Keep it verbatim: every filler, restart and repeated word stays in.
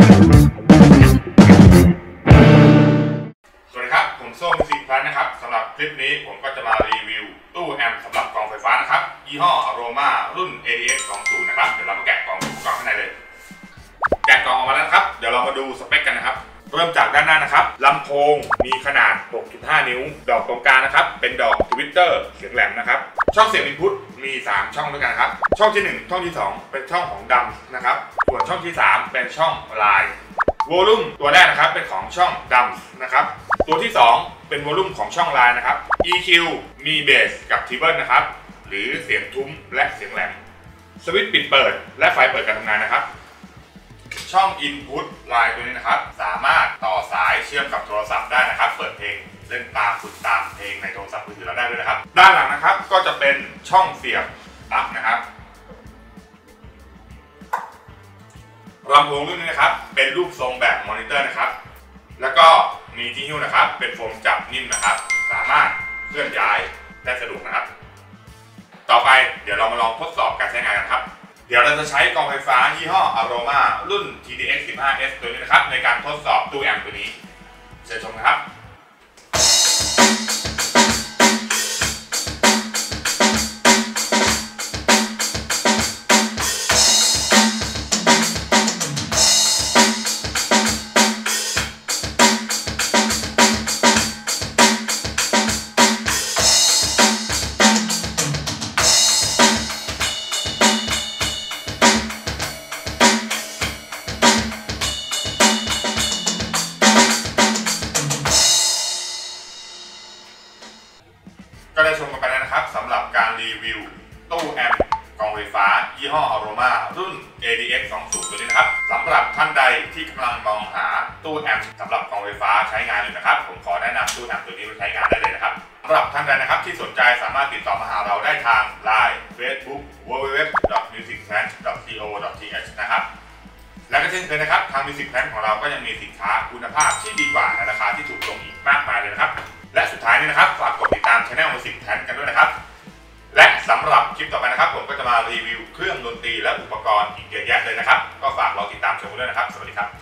สวัสดีครับผมโซ่มิวสิกแพลนนะครับสำหรับคลิปนี้ผมก็จะมารีวิวตู้แอมป์สำหรับกองไฟฟ้านะครับยี่ห้อ Aroma รุ่น เอ ดี เอ็กซ์ สองสิบนะครับเดี๋ยวเรามาแกะกล่องอุปกรณ์ข้างในเลยแกะกล่องออกมาแล้วครับเดี๋ยวเรามาดูสเปคกันนะครับเริ่มจากด้านหน้านะครับลำโพงมีขนาด หกจุดห้า นิ้วดอกตรงกลางนะครับเป็นดอกทวิตเตอร์เสียงแหลมนะครับช่องเสียงอินพุตมีสามช่องด้วยกันครับช่องที่หนึ่งช่องที่สองเป็นช่องของดำนะครับส่วนช่องที่สามเป็นช่องลายวอลลุ่มตัวแรกนะครับเป็นของช่องดำนะครับตัวที่สองเป็นวอลลุ่มของช่องลายนะครับ อี คิว มีเบสกับทริปเปิลนะครับหรือเสียงทุ้มและเสียงแหลมสวิตช์ปิดเปิดและไฟเปิดการทำงานนะครับช่อง Input ลายตัวนี้นะครับสามารถต่อสายเชื่อมกับโทรศัพท์ได้นะครับเปิดเพลงเล่นตามฝึกตามเพลงในโทรศัพท์มือถือเราได้ด้วยนะครับด้านหลังนะครับก็จะเป็นช่องเสียบปลั๊กนะครับลำโพงรุ่นนี้นะครับเป็นรูปทรงแบบมอนิเตอร์นะครับแล้วก็มีที่หิ้วนะครับเป็นโฟมจับนิ่มนะครับสามารถเคลื่อนย้ายได้สะดวกนะครับต่อไปเดี๋ยวเรามาลองทดสอบการใช้งานกันครับเดี๋ยวเราจะใช้กองไฟฟ้ายี่ห้อ Aroma รุ่น ที ดี เอ็กซ์ สิบห้า เอส ตัวนี้นะครับในการทดสอบตู้แอมป์ตัวนี้เชิญชมนะครับก็ได้ชมกันไปแล้วนะครับสำหรับการรีวิวตู้แอมป์กองไฟฟ้ายี่ห้อ Aroma รุ่น เอ ดี เอ็กซ์ สองสิบ ตัวนี้นะครับสำหรับท่านใดที่กำลังมองหาตู้แอมป์สำหรับกองไฟฟ้าใช้งานอยู่นะครับผมขอแนะนำตู้แอมป์ตัวนี้ไปใช้งานได้เลยนะครับสำหรับท่านใดนะครับที่สนใจสามารถติดต่อมาหาเราได้ทาง ไลน์ เฟซบุ๊ก ดับเบิลยู ดับเบิลยู ดับเบิลยู ดอท มิวสิกแพลน ดอท ซี โอ ดอท ที เอช นะครับและก็เช่นเคยนะครับทาง Music Plan ของเราก็ยังมีสินค้าคุณภาพที่ดีกว่าในราคาที่ถูกลงอีกมากมายเลยนะครับและสุดท้ายนี้นะครับฝากกดติดตามช่อง Music Plan กันด้วยนะครับและสำหรับคลิปต่อไปนะครับผมก็จะมารีวิวเครื่องดนตรีและอุปกรณ์อีกเยอะแยะเลยนะครับก็ฝากรอติดตามชมกันด้วยนะครับสวัสดีครับ